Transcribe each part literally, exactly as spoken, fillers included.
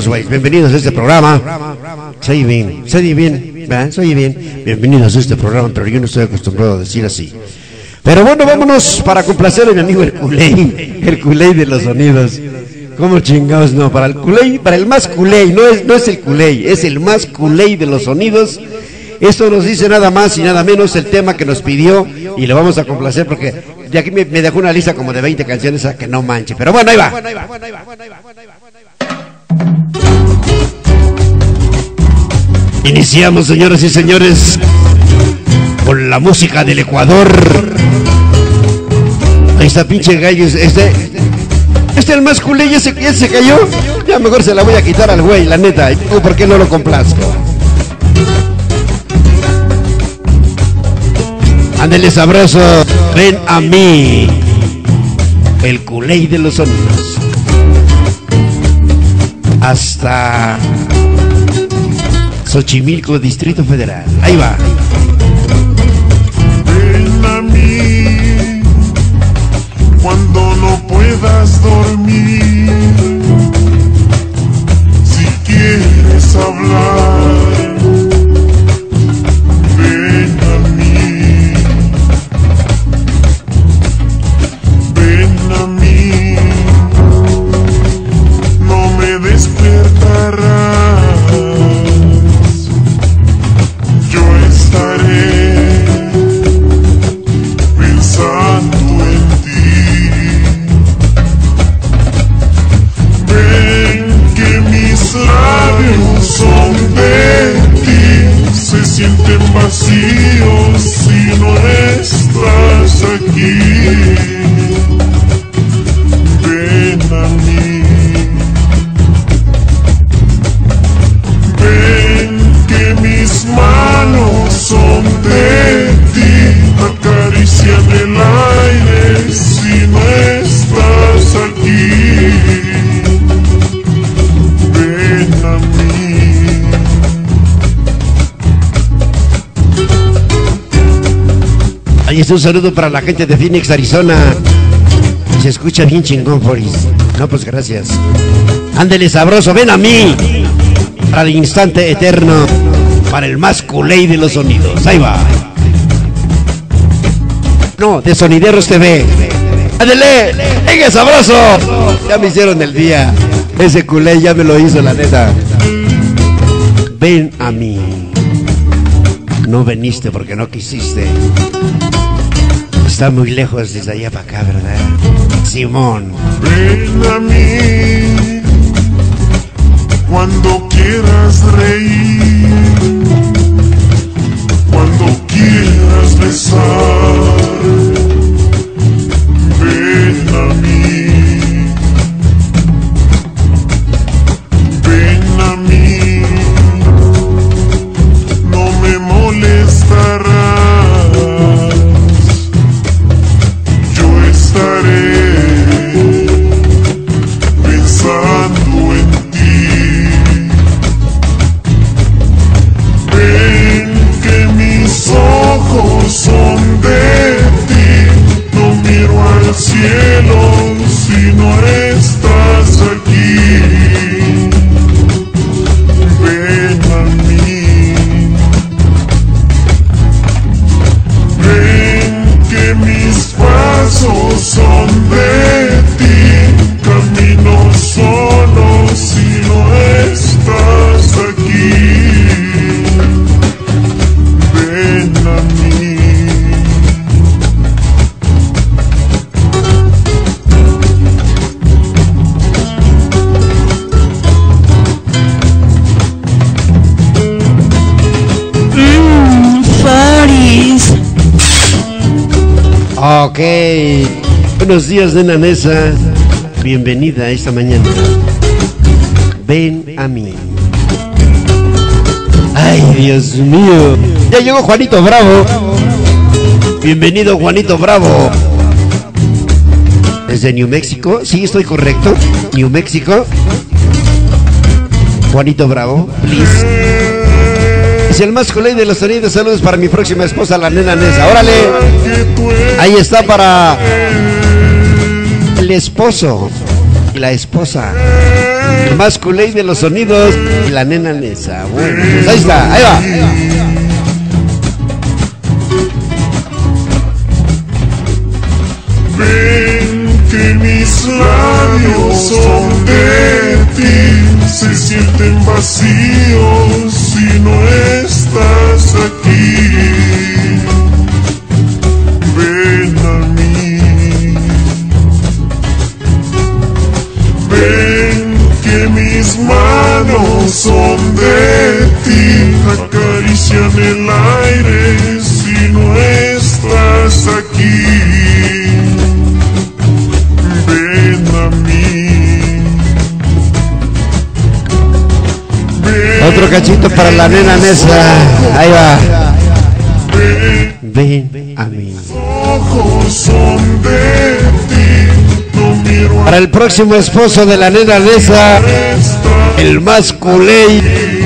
los güeyes. Bienvenidos a este programa. Soy bien, soy bien, ¿verdad? Soy bien. Bienvenidos a este programa, pero yo no estoy acostumbrado a decir así. Pero bueno, vámonos para complacer a mi amigo el culé, el culé de los sonidos. ¿Cómo chingados? No, para el culé, para el más culé, no es, no es el culé, es el más culé de los sonidos. Esto nos dice nada más y nada menos el tema que nos pidió y lo vamos a complacer porque de aquí me, me dejó una lista como de veinte canciones a que no manche. Pero bueno, ahí va. Iniciamos, señoras y señores, con la música del Ecuador. Ahí está pinche gallo, este, este es el más culé, ya se, ya se cayó. Ya mejor se la voy a quitar al güey, la neta. ¿Por qué no lo complazco? Ándale sabroso, ven a mí, el culé de los sonidos. Hasta Xochimilco, Distrito Federal. Ahí va. Ven a mí cuando no puedas dormir. Si quieres hablar, ven a mí. Ven a mí, no me despertarás. Son de ti, se sienten vacíos si no estás aquí. Ven a mí, ven que mis manos son de ti, acarician el aire si no estás aquí. Ven a mí. Ahí es un saludo para la gente de Phoenix, Arizona. Se escucha bien chingón, Foris. No, pues gracias. Ándele sabroso, ven a mí. Para el instante eterno, para el más culé de los sonidos. Ahí va. No, de Sonideros T V. Ándele, venga sabroso. Ya me hicieron el día. Ese culé ya me lo hizo, la neta. Ven a mí. No viniste porque no quisiste. Está muy lejos desde allá para acá, ¿verdad? Simón. Ven a mí cuando quieras reír, cuando quieras besar. Ven a mí, ven a mí, no me molestarás. Pensando en ti, ven que mis ojos son de ti, no miro al cielo si no estás aquí. Ven a mí, ven que mis pasos son de ti, camino solo si no estás aquí. Ven a mí. Mmm, Faris. Ok. Buenos días, nena Nesa. Bienvenida esta mañana. Ven a mí. Ay, Dios mío. Ya llegó Juanito Bravo. Bienvenido, Juanito Bravo. ¿Desde New México? Sí, estoy correcto. New México. Juanito Bravo, please. Es el más culé de los sonidos. Saludos para mi próxima esposa, la nena Nesa. ¡Órale! Ahí está para el esposo y la esposa. El más culé de los sonidos y la nena Nesa. Bueno, pues ahí está, ahí va. Ven que mis labios son de ti, se sienten vacíos si no estás aquí. Ven a mí, ven que mis manos son de ti, acarician el aire si no estás aquí. Otro cachito para la nena Nesa. Ahí va. Ven a mí. Para el próximo esposo de la nena Nesa, el más culé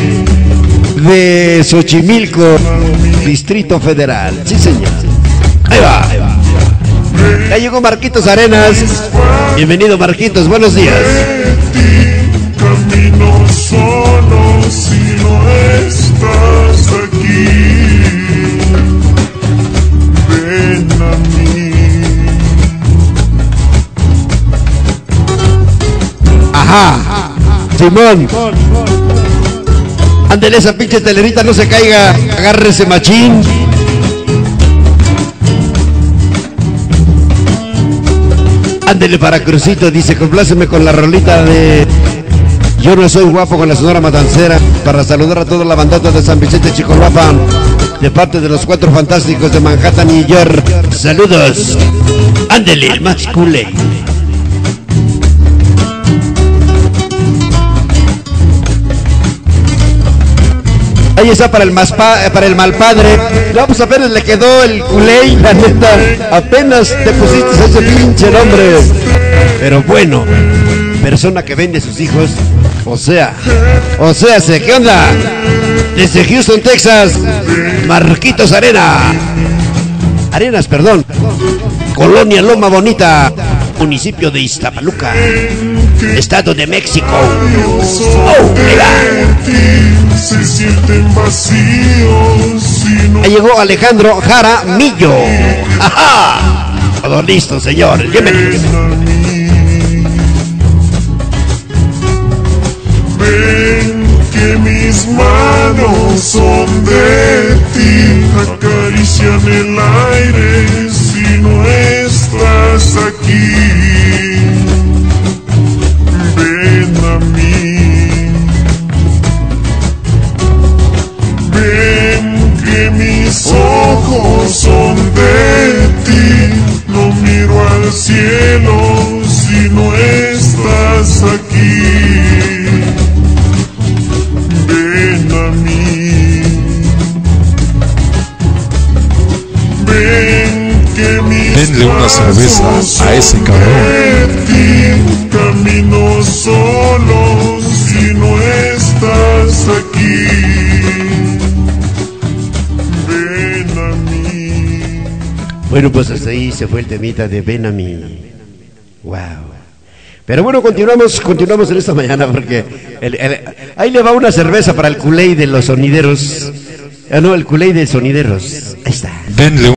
de Xochimilco, Distrito Federal. Sí, señor. Ahí va. Ya llegó Marquitos Arenas. Bienvenido, Marquitos. Buenos días. Camino solo si no estás aquí. Ven a mí. Ajá, Simón. Ándele, esa pinche telerita no se caiga. Agarre ese machín. Ándele para Crucito, dice, compláceme con la rolita de Yo no soy guapo con la Sonora Matancera, para saludar a toda la bandota de San Vicente Chicolapa, de parte de los Cuatro Fantásticos de Manhattan, New York. Saludos. Ándele, el más culé. Ahí está para el más pa para el mal padre. No, pues apenas le quedó el culé, la neta. Apenas te pusiste ese pinche nombre. Pero bueno, persona que vende sus hijos. O sea, o sea, ¿qué onda? Desde Houston, Texas, Marquitos Arena. Arenas, perdón. Colonia Loma Bonita, municipio de Iztapaluca, Estado de México. Oh, se sienten vacíos si no. Ahí llegó Alejandro Jara Millo. ¡Ajá! Todo listo, señor. Bienvenido. Ven que mis manos son de ti, acarician el aire si no estás aquí. Ven a mí. Ven que mis ojos son de ti, no miro al cielo si no estás aquí. Ven a mí. Ven que mis Denle una cerveza a ese cabrón. ti, camino solo si no estás aquí. Ven a mí. Bueno, pues hasta ahí se fue el temita de Ven a mí. Wow. Pero bueno, continuamos, continuamos en esta mañana porque el, el, ahí le va una cerveza para el culé de los sonideros. Ah, no, el culé de sonideros. Ahí está. Denle